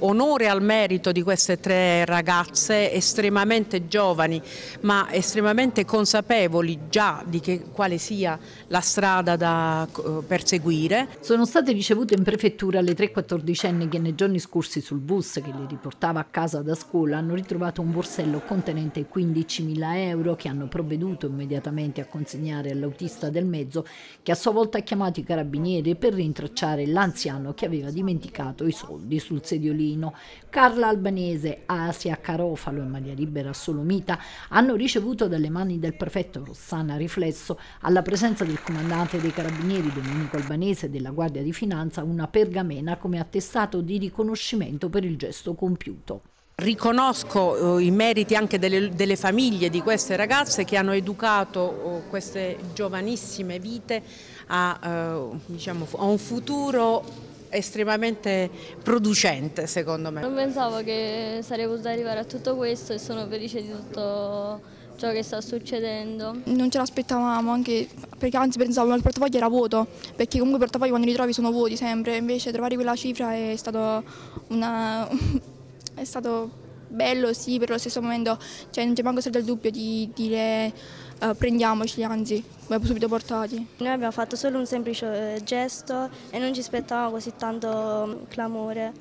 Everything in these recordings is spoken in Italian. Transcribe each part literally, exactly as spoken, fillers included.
onore al merito di queste tre ragazze estremamente giovani ma estremamente consapevoli già di che, quale sia la strada da uh, perseguire. Sono state ricevute in prefettura le tre quattordicenni che nei giorni scorsi sul bus che le riportava a casa da scuola hanno ritrovato un borsello contenente quindicimila euro che hanno provveduto immediatamente a consegnare all'autista del mezzo, che a sua volta ha chiamato i carabinieri per rintracciare l'anziano che aveva dimenticato i soldi sul sediolino. Carla Albanese, Asia Carofalo e Maria Libera Solomita hanno ricevuto dalle mani del prefetto Rossana Riflesso, alla presenza del comandante dei carabinieri Domenico Albanese e della Guardia di Finanza, una pergamena come attestato di riconoscimento per il gesto compiuto. Riconosco eh, i meriti anche delle, delle famiglie di queste ragazze che hanno educato oh, queste giovanissime vite a, eh, diciamo, a un futuro estremamente producente, secondo me. Non pensavo che sarei potuta arrivare a tutto questo e sono felice di tutto ciò che sta succedendo. Non ce l'aspettavamo, anche perché anzi pensavo che il portafoglio era vuoto, perché comunque i portafogli quando li trovi sono vuoti sempre, invece trovare quella cifra è stato una... è stato bello, sì, per lo stesso momento cioè, non c'è manco stato il dubbio di dire uh, prendiamoceli, anzi, abbiamo subito portati. Noi abbiamo fatto solo un semplice gesto e non ci aspettavamo così tanto clamore.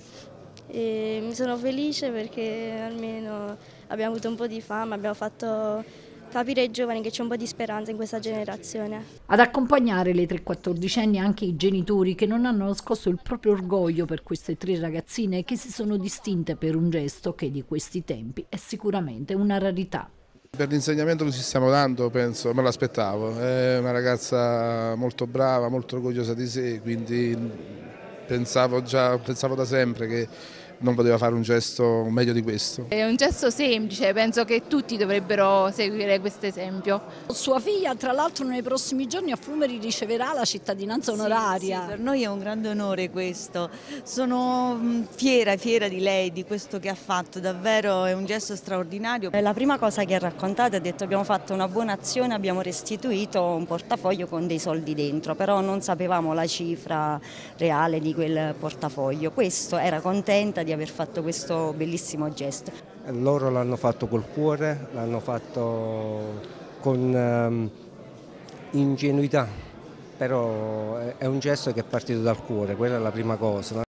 E mi sono felice perché almeno abbiamo avuto un po' di fama, abbiamo fatto capire ai giovani che c'è un po' di speranza in questa generazione. Ad accompagnare le tre quattordicenni anche i genitori che non hanno nascosto il proprio orgoglio per queste tre ragazzine che si sono distinte per un gesto che di questi tempi è sicuramente una rarità. Per l'insegnamento che ci stiamo dando penso, me l'aspettavo, è una ragazza molto brava, molto orgogliosa di sé, quindi pensavo, già, pensavo da sempre che non poteva fare un gesto meglio di questo. È un gesto semplice, penso che tutti dovrebbero seguire questo esempio. Sua figlia tra l'altro nei prossimi giorni a Flumeri riceverà la cittadinanza onoraria. Sì, sì, per noi è un grande onore questo, sono fiera, fiera di lei, di questo che ha fatto, davvero è un gesto straordinario. La prima cosa che ha raccontato ha detto abbiamo fatto una buona azione, abbiamo restituito un portafoglio con dei soldi dentro, però non sapevamo la cifra reale di quel portafoglio. Questo era contenta di aver fatto questo bellissimo gesto. Loro l'hanno fatto col cuore, l'hanno fatto con um, ingenuità, però è un gesto che è partito dal cuore, quella è la prima cosa.